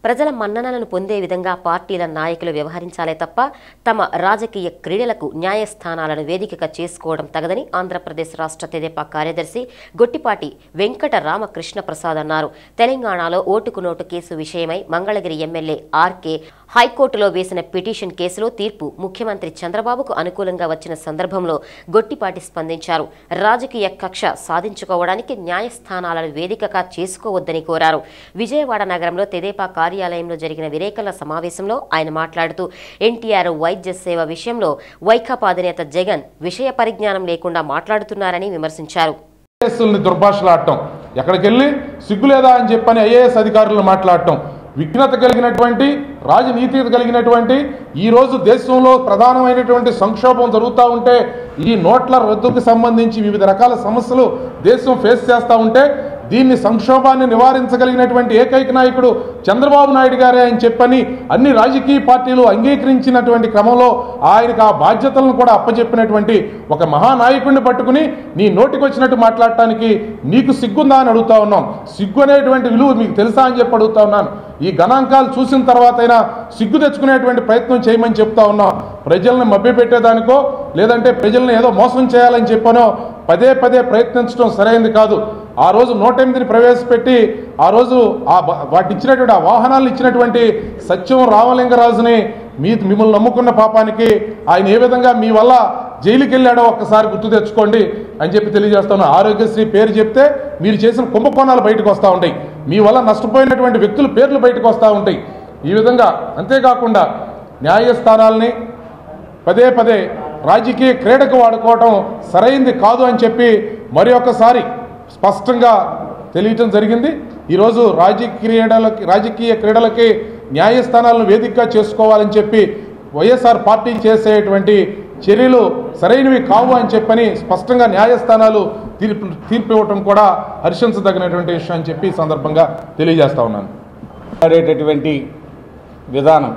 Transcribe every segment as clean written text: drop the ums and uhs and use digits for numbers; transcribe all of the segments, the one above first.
ప్రజల మన్ననలను పొందే విధంగా పార్టీల నాయకులు వ్యవహరించాలే తప్ప తమ రాజకీయ క్రీడలకు న్యాయస్థానాలను వేదికగా చేసుకోవడం తగదని ఆంధ్రప్రదేశ్ రాష్ట్ర తెదేపా కార్యదర్శి గొట్టిపాటి వెంకట రామకృష్ణ ప్రసాద్ అన్నారు. తెలంగాణలో ఓటుకు నోటు కేసు విషయమై మంగళగిరి ఎమ్మెల్యే ఆర్కే హైకోర్టులో వేసిన పిటిషన్ కేసులో తీర్పు ముఖ్యమంత్రి చంద్రబాబుకు అనుకూలంగా వచ్చిన సందర్భంలో గొట్టిపాటి స్పందించారు. రాజకీయ కక్ష సాధించుకోవడానికి న్యాయస్థానాలను వేదికగా చేసుకోవద్దని కోరారు. విజయవాడ నగరంలో తెదేపా కార్యాలయంలో జరిగిన విలేకరుల సమావేశంలో ఆయన మాట్లాడుతూ ఎన్టీఆర్ వైద్య సేవ విషయంలో వైకాపా అధినేత జగన్ విషయ పరిజ్ఞానం లేకుండా మాట్లాడుతున్నారని విమర్శించారు. దుర్భాషలాడటం, ఎక్కడికి వెళ్ళి సిగ్గులేదా అని చెప్పని ఐఏఎస్ అధికారులు మాట్లాడటం, విఘ్నత కలిగినటువంటి రాజనీతి కలిగినటువంటి ఈరోజు దేశంలో ప్రధానమైనటువంటి సంక్షోభం జరుగుతూ ఉంటే, ఈ నోట్ల రద్దుకు సంబంధించి వివిధ రకాల సమస్యలు దేశం ఫేస్ చేస్తూ ఉంటే దీన్ని సంక్షోభాన్ని నివారించగలిగినటువంటి ఏకైక నాయకుడు చంద్రబాబు నాయుడు గారే అని చెప్పని అన్ని రాజకీయ పార్టీలు అంగీకరించినటువంటి క్రమంలో ఆయనకు ఆ బాధ్యతలను కూడా అప్పచెప్పినటువంటి ఒక మహానాయకుడిని పట్టుకుని నీ నోటికి వచ్చినట్టు మాట్లాడటానికి నీకు సిగ్గుందా అని అడుగుతా ఉన్నాం. సిగ్గు అనేటువంటి విలువ మీకు తెలుసా అని చెప్పి అడుగుతా ఉన్నాను. ఈ గణాంకాలు చూసిన తర్వాతైనా సిగ్గు తెచ్చుకునేటువంటి ప్రయత్నం చేయమని చెప్తా ఉన్నాం. ప్రజల్ని మభ్యపెట్టేదానికో లేదంటే ప్రజల్ని ఏదో మోసం చేయాలని చెప్పనో పదే పదే ప్రయత్నించడం సరైనది కాదు. ఆ రోజు 108ని ప్రవేశపెట్టి ఆ రోజు వాటి ఇచ్చినటువంటి ఆ వాహనాలు ఇచ్చినటువంటి సత్యం రామలింగరాజుని మిమ్మల్ని నమ్ముకున్న పాపానికి ఆయన ఏ విధంగా మీ వల్ల జైలుకి వెళ్ళాడో ఒక్కసారి గుర్తు తెచ్చుకోండి అని చెప్పి తెలియజేస్తాను. ఆరోగ్యశ్రీ పేరు చెప్తే మీరు చేసిన కుంభకోణాలు బయటకు వస్తూ ఉంటాయి, మీ వల్ల నష్టపోయినటువంటి వ్యక్తుల పేర్లు బయటకు వస్తూ ఉంటాయి. ఈ విధంగా అంతేకాకుండా న్యాయస్థానాలని పదే పదే రాజకీయ క్రీడకు వాడుకోవటం సరైంది కాదు అని చెప్పి మరి ఒక్కసారి స్పష్టంగా తెలియటం జరిగింది. ఈరోజు రాజకీయ క్రీడలకి న్యాయస్థానాలను వేదికగా చేసుకోవాలని చెప్పి వైఎస్ఆర్ పార్టీ చేసేటువంటి చర్యలు సరైనవి కావు అని చెప్పని స్పష్టంగా న్యాయస్థానాలు తీర్పు ఇవ్వటం కూడా హర్షించదగినటువంటి విషయం అని చెప్పి ఈ సందర్భంగా తెలియజేస్తా ఉన్నాను. మాట్లాడేటటువంటి విధానం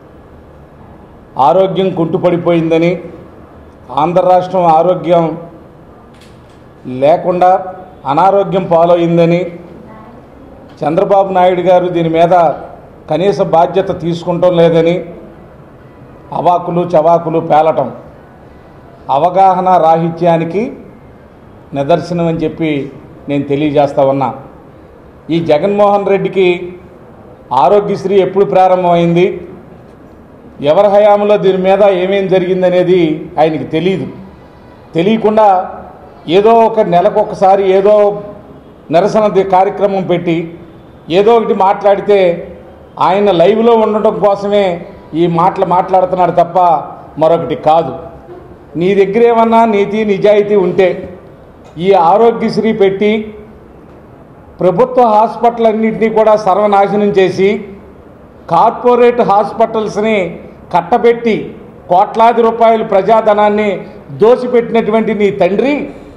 ఆరోగ్యం కుంటుపడిపోయిందని, ఆంధ్ర రాష్ట్రం ఆరోగ్యం లేకుండా అనారోగ్యం పాలైందని, చంద్రబాబు నాయుడు గారు దీని మీద కనీస బాధ్యత తీసుకుంటం లేదని అవాకులు చవాకులు పేలటం అవగాహన రాహిత్యానికి నిదర్శనం అని చెప్పి నేను తెలియజేస్తా ఉన్నా. ఈ జగన్మోహన్ రెడ్డికి ఆరోగ్యశ్రీ ఎప్పుడు ప్రారంభమైంది, ఎవరి హయాంలో దీని మీద ఏమేం జరిగిందనేది ఆయనకి తెలియకుండా ఏదో ఒక నెలకొకసారి ఏదో నిరసన కార్యక్రమం పెట్టి ఏదో ఒకటి మాట్లాడితే ఆయన లైవ్లో ఉండటం కోసమే ఈ మాట్లాడుతున్నాడు తప్ప మరొకటి కాదు. నీ దగ్గర ఏమన్నా నీతి నిజాయితీ ఉంటే ఈ ఆరోగ్యశ్రీ పెట్టి ప్రభుత్వ హాస్పిటల్ అన్నింటినీ కూడా సర్వనాశనం చేసి కార్పొరేట్ హాస్పిటల్స్ని కట్టబెట్టి కోట్లాది రూపాయలు ప్రజాధనాన్ని దోసిపెట్టినటువంటి నీ తండ్రి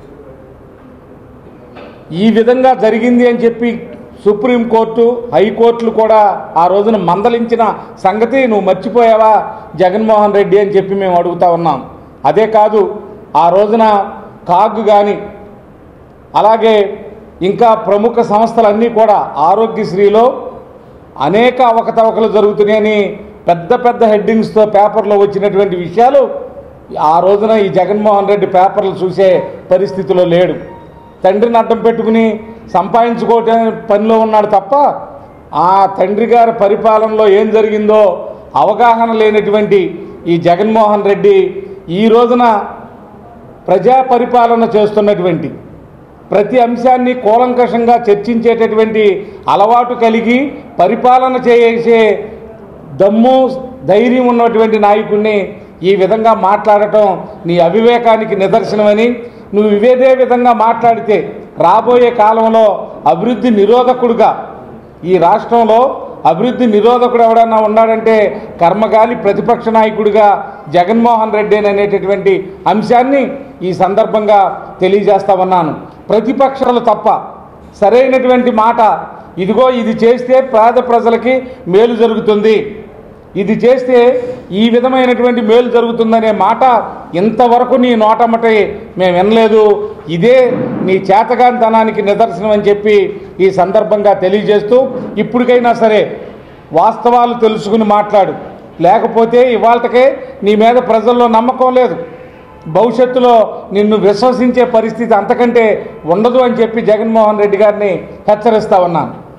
ఈ విధంగా జరిగింది అని చెప్పి సుప్రీంకోర్టు హైకోర్టులు కూడా ఆ రోజున మందలించిన సంగతి నువ్వు మర్చిపోయావా జగన్మోహన్ రెడ్డి అని చెప్పి మేము అడుగుతా ఉన్నాం. అదే కాదు, ఆ రోజున కాగ్ కానీ అలాగే ఇంకా ప్రముఖ సంస్థలన్నీ కూడా ఆరోగ్యశ్రీలో అనేక అవకతవకలు జరుగుతున్నాయని పెద్ద పెద్ద హెడ్డింగ్స్తో పేపర్లో వచ్చినటువంటి విషయాలు ఆ రోజున ఈ జగన్మోహన్ రెడ్డి పేపర్లు చూసే పరిస్థితిలో లేడు. తండ్రిని అడ్డం పెట్టుకుని సంపాదించుకోవటం పనిలో ఉన్నాడు తప్ప ఆ తండ్రి గారి పరిపాలనలో ఏం జరిగిందో అవగాహన లేనటువంటి ఈ జగన్మోహన్ రెడ్డి ఈ రోజున ప్రజా పరిపాలన చేస్తున్నటువంటి ప్రతి అంశాన్ని కూలంకషంగా చర్చించేటటువంటి అలవాటు కలిగి పరిపాలన చేసే దమ్ము ధైర్యం ఉన్నటువంటి నాయకుడిని ఈ విధంగా మాట్లాడటం నీ అవివేకానికి నిదర్శనమని, నువ్వు ఇదే విధంగా మాట్లాడితే రాబోయే కాలంలో అభివృద్ధి నిరోధకుడుగా ఈ రాష్ట్రంలో అభివృద్ధి నిరోధకుడు ఎవడన్నా ఉన్నాడంటే కర్మగాలి ప్రతిపక్ష నాయకుడిగా జగన్మోహన్ రెడ్డి అనేటటువంటి అంశాన్ని ఈ సందర్భంగా తెలియజేస్తా ఉన్నాను. ప్రతిపక్షాలు తప్ప సరైనటువంటి మాట ఇదిగో ఇది చేస్తే పేద ప్రజలకి మేలు జరుగుతుంది, ఇది చేస్తే ఈ విధమైనటువంటి మేలు జరుగుతుందనే మాట ఇంతవరకు నీ నోటమటే మేము వినలేదు. ఇదే నీ చేతగానితనానికి నిదర్శనం అని చెప్పి ఈ సందర్భంగా తెలియజేస్తూ ఇప్పటికైనా సరే వాస్తవాలు తెలుసుకుని మాట్లాడు, లేకపోతే ఇవాళకే నీ మీద ప్రజల్లో నమ్మకం లేదు, భవిష్యత్తులో నిన్ను విశ్వసించే పరిస్థితి అంతకంటే ఉండదు అని చెప్పి జగన్మోహన్ రెడ్డి గారిని హెచ్చరిస్తా ఉన్నాను.